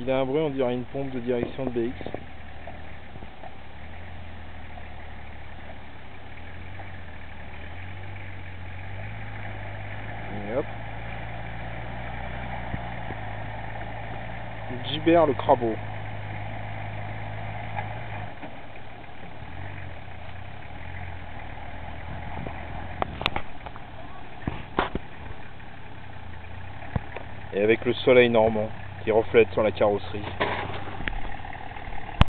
Il a un bruit, on dirait une pompe de direction de BX. Et hop. Gibert le crabeau. Et avec le soleil normand qui reflète sur la carrosserie.